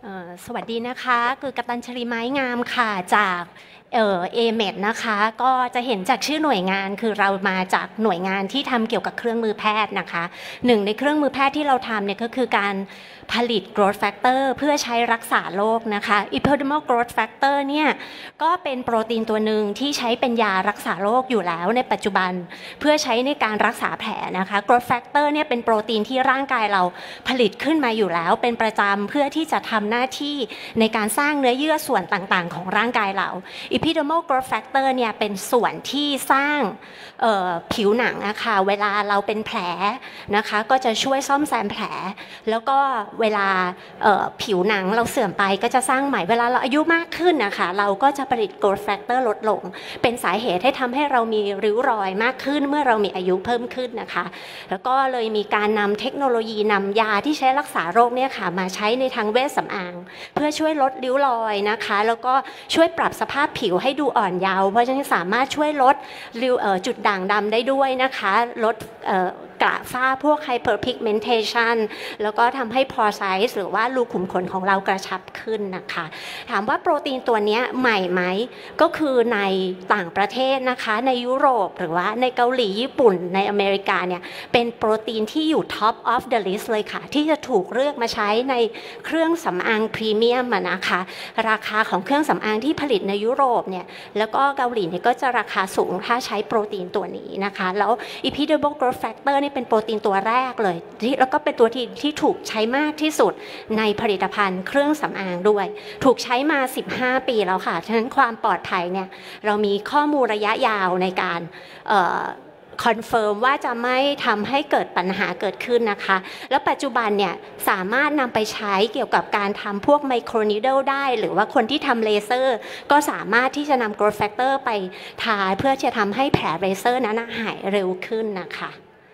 สวัสดีนะคะคือกัปตันชลีไม้งามค่ะจากเมดนะคะก็จะเห็นจากชื่อหน่วยงานคือเรามาจากหน่วยงานที่ทำเกี่ยวกับเครื่องมือแพทย์นะคะหนึ่งในเครื่องมือแพทย์ที่เราทำเนี่ยก็คือการผลิต growth factor เพื่อใช้รักษาโรคนะคะ epidermal growth factor เนี่ยก็เป็นโปรตีนตัวหนึ่งที่ใช้เป็นยารักษาโรคอยู่แล้วในปัจจุบันเพื่อใช้ในการรักษาแผลนะคะ growth factor เนี่ยเป็นโปรตีนที่ร่างกายเราผลิตขึ้นมาอยู่แล้วเป็นประจำเพื่อที่จะทำหน้าที่ในการสร้างเนื้อเยื่อส่วนต่างๆของร่างกายเรา epidermal growth factor เนี่ยเป็นส่วนที่สร้างผิวหนังอะค่ะเวลาเราเป็นแผลนะคะก็จะช่วยซ่อมแซมแผลแล้วก็เวลาผิวหนังเราเสื่อมไปก็จะสร้างใหม่เวลาเราอายุมากขึ้นนะคะเราก็จะผลิต growth factor ลดลงเป็นสาเหตุให้ทำให้เรามีริ้วรอยมากขึ้นเมื่อเรามีอายุเพิ่มขึ้นนะคะแล้วก็เลยมีการนำเทคโนโลยีนำยาที่ใช้รักษาโรคเนี่ยค่ะมาใช้ในทางเวชสำอางเพื่อช่วยลดริ้วรอยนะคะแล้วก็ช่วยปรับสภาพผิวให้ดูอ่อนเยาว์เพราะฉะนั้นสามารถช่วยลดจุดด่างดำได้ด้วยนะคะลดกระฝ้าพวก hyperpigmentation แล้วก็ทำให้ pore size หรือว่ารูขุมขนของเรากระชับขึ้นนะคะถามว่าโปรตีนตัวนี้ใหม่ไหมก็คือในต่างประเทศนะคะในยุโรปหรือว่าในเกาหลีญี่ปุ่นในอเมริกาเนี่ยเป็นโปรตีนที่อยู่ top of the list เลยค่ะที่จะถูกเลือกมาใช้ในเครื่องสำอางพรีเมียมนะคะราคาของเครื่องสำอางที่ผลิตในยุโรปเนี่ยแล้วก็เกาหลีเนี่ยก็จะราคาสูงถ้าใช้โปรตีนตัวนี้นะคะแล้ว epidermal growth factor นี่เป็นโปรตีนตัวแรกเลยแล้วก็เป็นตัวที่ถูกใช้มากที่สุดในผลิตภัณฑ์เครื่องสำอางด้วยถูกใช้มา15 ปีแล้วค่ะฉะนั้นความปลอดภัยเนี่ยเรามีข้อมูลระยะยาวในการคอนเฟิร์มว่าจะไม่ทำให้เกิดปัญหาเกิดขึ้นนะคะแล้วปัจจุบันเนี่ยสามารถนำไปใช้เกี่ยวกับการทำพวกไมโครนีดเดิลได้หรือว่าคนที่ทำเลเซอร์ก็สามารถที่จะนำ growth factor ไปทาเพื่อจะทำให้แผลเลเซอร์นั้นหายเร็วขึ้นนะคะ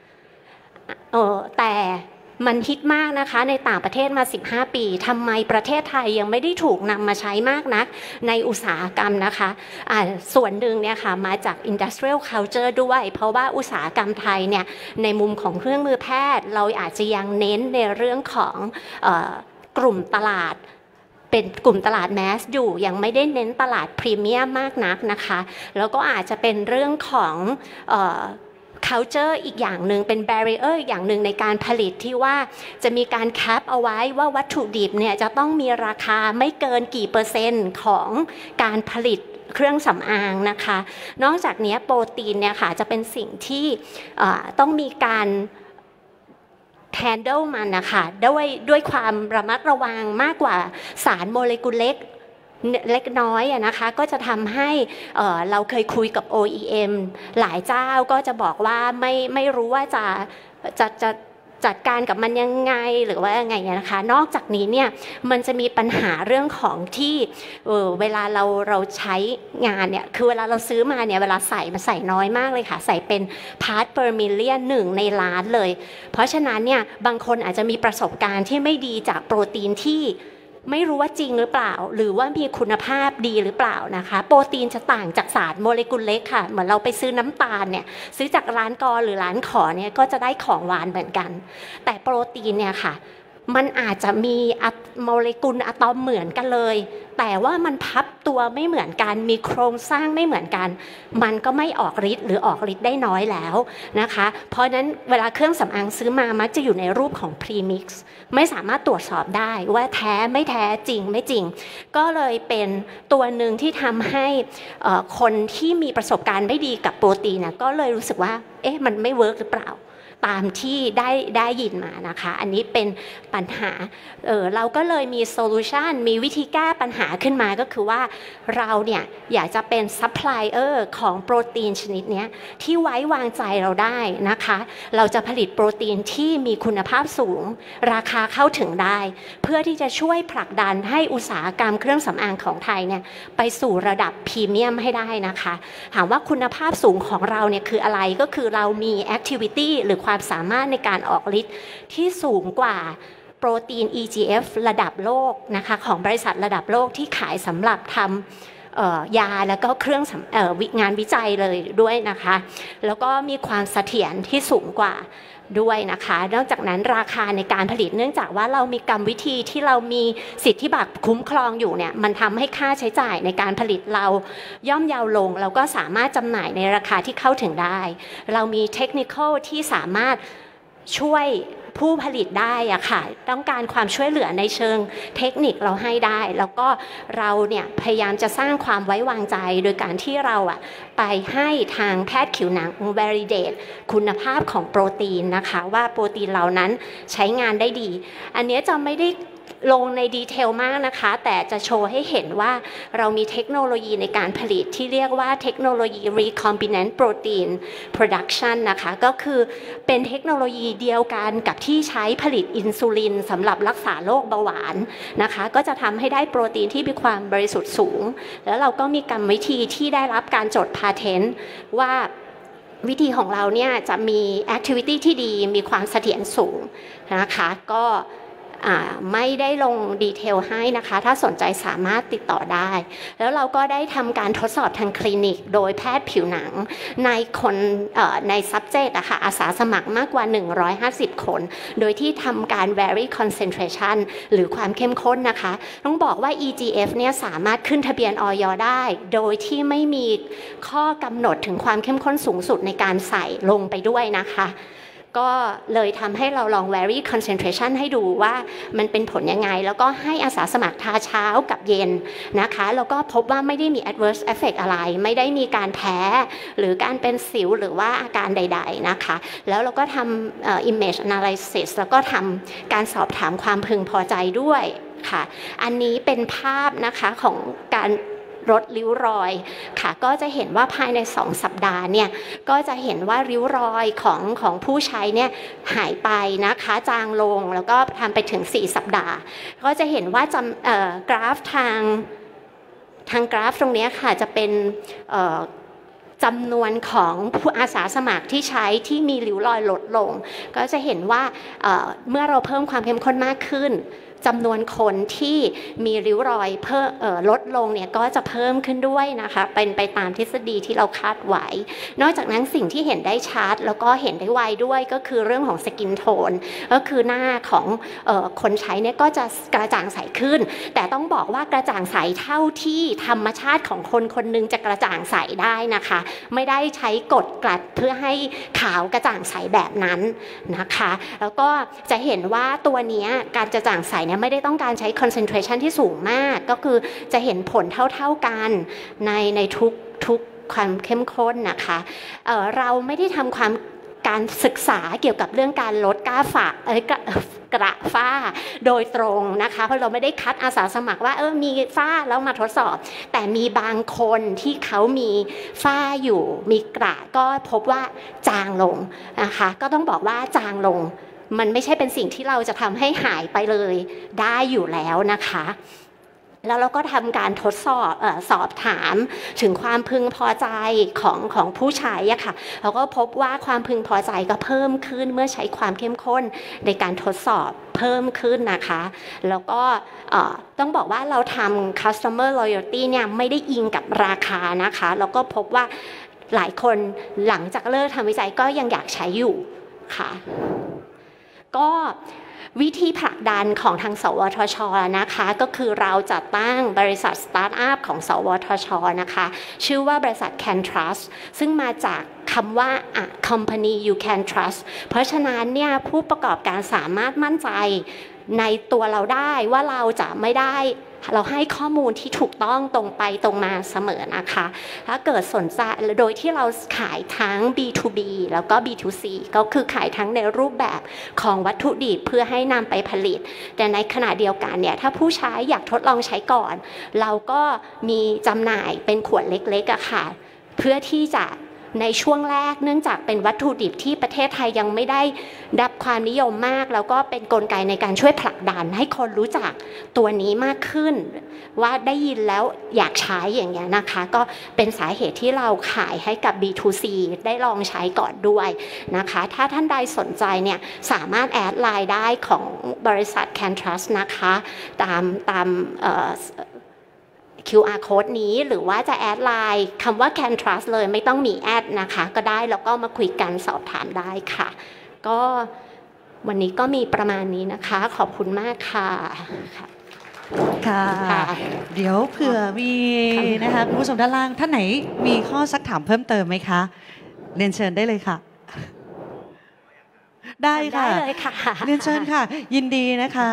แต่มันฮิตมากนะคะในต่างประเทศมา15 ปีทำไมประเทศไทยยังไม่ได้ถูกนำมาใช้มากนักในอุตสาหกรรมนะคะส่วนหนึ่งเนี่ยค่ะมาจาก industrial culture ด้วยเพราะว่าอุตสาหกรรมไทยเนี่ยในมุมของเครื่องมือแพทย์เราอาจจะยังเน้นในเรื่องของกลุ่มตลาดเป็นกลุ่มตลาดแมสอยู่ยังไม่ได้เน้นตลาดพรีเมียมมากนักนะคะแล้วก็อาจจะเป็นเรื่องของculture อีกอย่างหนึ่งเป็น barrier อีกอย่างหนึ่งในการผลิตที่ว่าจะมีการแคปเอาไว้ว่าวัตถุดิบเนี่ยจะต้องมีราคาไม่เกินกี่เปอร์เซ็นต์ของการผลิตเครื่องสำอางนะคะนอกจากนี้โปรตีนเนี่ยค่ะจะเป็นสิ่งที่ต้องมีการhandle มันนะคะด้วยความระมัดระวังมากกว่าสารโมเลกุลเล็กน้อยนะคะก็จะทำให้เราเคยคุยกับ OEM หลายเจ้าก็จะบอกว่าไม่รู้ว่าจะจัดการกับมันยังไงหรือว่ายังไงนะคะนอกจากนี้เนี่ยมันจะมีปัญหาเรื่องของที่เวลาเราใช้งานเนี่ยคือเวลาเราซื้อมาเนี่ยเวลามันใส่น้อยมากเลยค่ะใส่เป็น part per million 1 ในล้านเลยเพราะฉะนั้นเนี่ยบางคนอาจจะมีประสบการณ์ที่ไม่ดีจากโปรตีนที่ไม่รู้ว่าจริงหรือเปล่าหรือว่ามีคุณภาพดีหรือเปล่านะคะโปรตีนจะต่างจากสารโมเลกุลเล็กค่ะเหมือนเราไปซื้อน้ำตาลเนี่ยซื้อจากร้านกอหรือร้านขอเนี่ยก็จะได้ของหวานเหมือนกันแต่โปรตีนเนี่ยค่ะมันอาจจะมีโมเลกุลอะตอมเหมือนกันเลยแต่ว่ามันพับตัวไม่เหมือนกันมีโครงสร้างไม่เหมือนกันมันก็ไม่ออกฤทธิ์หรือออกฤทธิ์ได้น้อยแล้วนะคะเพราะนั้นเวลาเครื่องสำอางซื้อมามักจะอยู่ในรูปของพรีมิกซ์ไม่สามารถตรวจสอบได้ว่าแท้ไม่แท้จริงไม่จริงก็เลยเป็นตัวหนึ่งที่ทำให้คนที่มีประสบการณ์ไม่ดีกับโปรตีนนะก็เลยรู้สึกว่ามันไม่เวิร์กหรือเปล่าตามที่ได้ยินมานะคะอันนี้เป็นปัญหาเราก็เลยมีโซลูชันมีวิธีแก้ปัญหาขึ้นมาก็คือว่าเราเนี่ยอยากจะเป็นซัพพลายเออร์ของโปรตีนชนิดนี้ที่ไว้วางใจเราได้นะคะเราจะผลิตโปรตีนที่มีคุณภาพสูงราคาเข้าถึงได้เพื่อที่จะช่วยผลักดันให้อุตสาหกรรมเครื่องสำอางของไทยเนี่ยไปสู่ระดับพรีเมียมให้ได้นะคะถามว่าคุณภาพสูงของเราเนี่ยคืออะไรก็คือเรามีแอคทิวิตี้หรือความสามารถในการออกฤทธิ์ที่สูงกว่าโปรตีน EGF ระดับโลกนะคะของบริษัทระดับโลกที่ขายสำหรับทำยาแล้วก็เครื่องงานวิจัยเลยด้วยนะคะแล้วก็มีความเสถียรที่สูงกว่าด้วยนะคะนอกจากนั้นราคาในการผลิตเนื่องจากว่าเรามีกรรมวิธีที่เรามีสิทธิบัตรคุ้มครองอยู่เนี่ยมันทำให้ค่าใช้จ่ายในการผลิตเราย่อมเยาลงเราก็สามารถจำหน่ายในราคาที่เข้าถึงได้เรามีเทคนิคที่สามารถช่วยผู้ผลิตได้อะค่ะต้องการความช่วยเหลือในเชิงเทคนิคเราให้ได้แล้วก็เราเนี่ยพยายามจะสร้างความไว้วางใจโดยการที่เราอะไปให้ทางแพทย์ผิวหนัง validate คุณภาพของโปรตีนนะคะว่าโปรตีนเหล่านั้นใช้งานได้ดีอันนี้จะไม่ได้ลงในดีเทลมากนะคะแต่จะโชว์ให้เห็นว่าเรามีเทคโนโลยีในการผลิตที่เรียกว่าเทคโนโลยี recombinant protein production นะคะก็คือเป็นเทคโนโลยีเดียวกันกับที่ใช้ผลิตอินซูลินสำหรับรักษาโรคเบาหวานนะคะก็จะทำให้ได้โปรตีนที่มีความบริสุทธิ์สูงแล้วเราก็มีกรรมวิธีที่ได้รับการจดพาเทนต์ว่าวิธีของเราเนี่ยจะมี activity ที่ดีมีความเสถียรสูงนะคะก็ไม่ได้ลงดีเทลให้นะคะถ้าสนใจสามารถติดต่อได้แล้วเราก็ได้ทำการทดสอบทางคลินิกโดยแพทย์ผิวหนังในคนใน subject อะค่ะอาสาสมัครมากกว่า150คนโดยที่ทำการ vary concentration หรือความเข้มข้นนะคะต้องบอกว่า EGF เนี่ยสามารถขึ้นทะเบียนอย.ได้โดยที่ไม่มีข้อกำหนดถึงความเข้มข้นสูงสุดในการใส่ลงไปด้วยนะคะก็เลยทำให้เราลอง vary concentration ให้ดูว่ามันเป็นผลยังไงแล้วก็ให้อาสาสมัครทาเช้ากับเย็นนะคะแล้วก็พบว่าไม่ได้มี adverse effect อะไรไม่ได้มีการแพ้หรือการเป็นสิวหรือว่าอาการใดๆนะคะแล้วเราก็ทำimage analysis แล้วก็ทำการสอบถามความพึงพอใจด้วยค่ะอันนี้เป็นภาพนะคะของการลดริ้วรอยค่ะก็จะเห็นว่าภายใน2 สัปดาห์เนี่ยก็จะเห็นว่าริ้วรอยของผู้ใช้เนี่ยหายไปนะคะจางลงแล้วก็ทำไปถึง4 สัปดาห์ก็จะเห็นว่ากราฟทางกราฟตรงนี้ค่ะจะเป็นจำนวนของผู้อาสาสมัครที่ใช้ที่มีริ้วรอยลดลงก็จะเห็นว่าเมื่อเราเพิ่มความเข้มข้นมากขึ้นจำนวนคนที่มีริ้วรอยลดลงเนี่ยก็จะเพิ่มขึ้นด้วยนะคะเป็นไปตามทฤษฎีที่เราคาดไว้นอกจากนั้นสิ่งที่เห็นได้ชัดแล้วก็เห็นได้ไวด้วยก็คือเรื่องของสกินโทนก็คือหน้าของคนใช้เนี่ยก็จะกระจ่างใสขึ้นแต่ต้องบอกว่ากระจ่างใสเท่าที่ธรรมชาติของคนคนนึงจะกระจ่างใสได้นะคะไม่ได้ใช้กดกลัดเพื่อให้ขาวกระจ่างใสแบบนั้นนะคะแล้วก็จะเห็นว่าตัวนี้การกระจ่างใสไม่ได้ต้องการใช้ concentration ที่สูงมากก็คือจะเห็นผลเท่าๆกันในทุกความเข้มข้นนะคะเราไม่ได้ทำการศึกษาเกี่ยวกับเรื่องการลดกระฝ้าโดยตรงนะคะเพราะเราไม่ได้คัดอาสาสมัครว่ามีฝ้าแล้วมาทดสอบแต่มีบางคนที่เขามีฝ้าอยู่มีกระก็พบว่าจางลงนะคะก็ต้องบอกว่าจางลงมันไม่ใช่เป็นสิ่งที่เราจะทำให้หายไปเลยได้อยู่แล้วนะคะแล้วเราก็ทำการทดสอบถามถึงความพึงพอใจของผู้ใช้อะค่ะเราก็พบว่าความพึงพอใจก็เพิ่มขึ้นเมื่อใช้ความเข้มข้นในการทดสอบเพิ่มขึ้นนะคะแล้วก็ต้องบอกว่าเราทำ customer loyalty เนี่ยไม่ได้อิงกับราคานะคะแล้วก็พบว่าหลายคนหลังจากเลิกทำวิจัยก็ยังอยากใช้อยู่ค่ะก็วิธีผลักดันของทางสวทช.นะคะก็คือเราจัดตั้งบริษัทสตาร์ทอัพของสวทช.นะคะชื่อว่าบริษัท Can Trust ซึ่งมาจากคำว่า a company you can trust เพราะฉะนั้นเนี่ยผู้ประกอบการสามารถมั่นใจในตัวเราได้ว่าเราจะไม่ได้เราให้ข้อมูลที่ถูกต้องตรงไปตรงมาเสมอนะคะถ้าเกิดสนใจโดยที่เราขายทั้ง B2B แล้วก็ B2C ก็คือขายทั้งในรูปแบบของวัตถุดิบเพื่อให้นำไปผลิตแต่ในขณะเดียวกันเนี่ยถ้าผู้ใช้อยากทดลองใช้ก่อนเราก็มีจำหน่ายเป็นขวดเล็กๆอะค่ะเพื่อที่จะในช่วงแรกเนื่องจากเป็นวัตถุดิบที่ประเทศไทยยังไม่ได้รับความนิยมมากแล้วก็เป็นกลไกในการช่วยผลักดันให้คนรู้จักตัวนี้มากขึ้นว่าได้ยินแล้วอยากใช้อย่างเงี้ยนะคะก็เป็นสาเหตุที่เราขายให้กับ B2C ได้ลองใช้ก่อนด้วยนะคะถ้าท่านใดสนใจเนี่ยสามารถแอดไลน์ได้ของบริษัท Can Trust นะคะตามQR code นี้หรือว่าจะแอดไลน์คำว่า Can Trust เลยไม่ต้องมีแอดนะคะก็ได้แล้วก็มาคุยกันสอบถามได้ค่ะก็วันนี้ก็มีประมาณนี้นะคะขอบคุณมากค่ะค่ะเดี๋ยวเผื่อมีนะคะคุณผู้ชมด้านล่างท่านไหนมีข้อซักถามเพิ่มเติมไหมคะเรียนเชิญได้เลยค่ะได้ค่ะเรียนเชิญค่ะยินดีนะคะ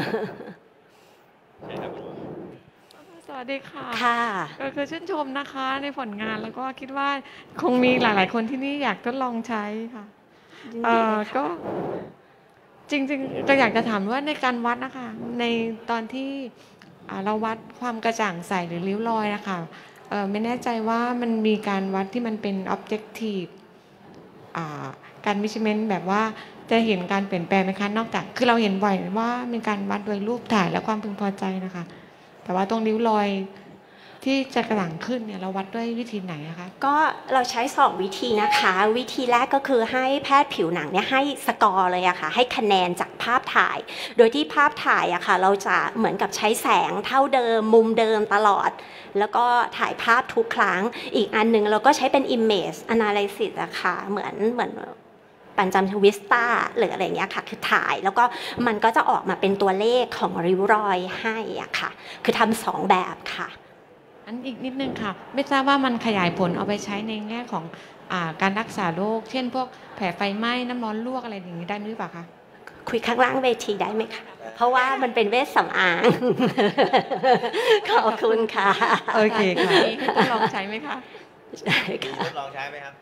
สวัสดีค่ะค่ะก็คือชื่นชมนะคะในผลงานแล้วก็คิดว่าคงมีหลายๆคนที่นี่อยากทดลองใช้ค่ะก็จริงๆเราอยากจะถามว่าในการวัดนะคะในตอนที่เราวัดความกระจ่างใสหรือริ้วรอยนะคะไม่แน่ใจว่ามันมีการวัดที่มันเป็น objective การ measurement แบบว่าจะเห็นการเปลี่ยนแปลงไหมคะนอกจากคือเราเห็นบ่อยว่ามีการวัดโดยรูปถ่ายและความพึงพอใจนะคะแต่ว่าตรงริ้วรอยที่จะกระจ่างขึ้นเนี่ยเราวัดด้วยวิธีไหนคะก็เราใช้2วิธีนะคะวิธีแรกก็คือให้แพทย์ผิวหนังเนี่ยให้สกอร์เลยอะค่ะให้คะแนนจากภาพถ่ายโดยที่ภาพถ่ายอะค่ะเราจะเหมือนกับใช้แสงเท่าเดิมมุมเดิมตลอดแล้วก็ถ่ายภาพทุกครั้งอีกอันนึงเราก็ใช้เป็น image analysis อะค่ะเหมือนปัญจมวิสตาหรืออะไรเงี้ยค่ะคือถ่ายแล้วก็มันก็จะออกมาเป็นตัวเลขของริ้วรอยให้อะค่ะคือทำ2แบบค่ะอันอีกนิดนึงค่ะไม่ทราบว่ามันขยายผลเอาไปใช้ในแง่ของการรักษาโรคเช่นพวกแผลไฟไหม้น้ำร้อนลวกอะไรอย่างนี้ได้หรือเปล่าคะคุยข้างล่างเวทีได้ไหมคะเพราะว่ามันเป็นเวชสำอางขอบคุณค่ะโอเคค่ะทดลองใช้ไหมคะได้ค่ะทดลองใช้ไหมครับ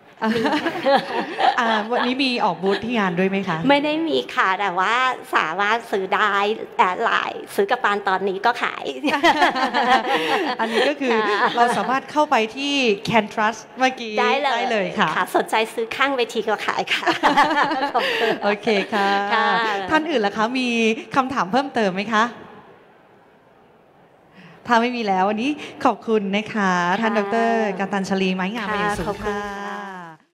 วันนี้มีออกบูธที่งานด้วยไหมคะไม่ได้มีค่ะแต่ว่าสามารถซื้อได้หลายซื้อกับปานตอนนี้ก็ขายอันนี้ก็คือเราสามารถเข้าไปที่ Can Trust เมื่อกี้ได้เลยค่ะสนใจซื้อข้างเวทีก็ขายค่ะโอเคค่ะท่านอื่นล่ะคะมีคำถามเพิ่มเติมไหมคะถ้าไม่มีแล้ววันนี้ขอบคุณนะคะท่านดร.กตัญชลีไม้งามเป็นอย่างสูงค่ะ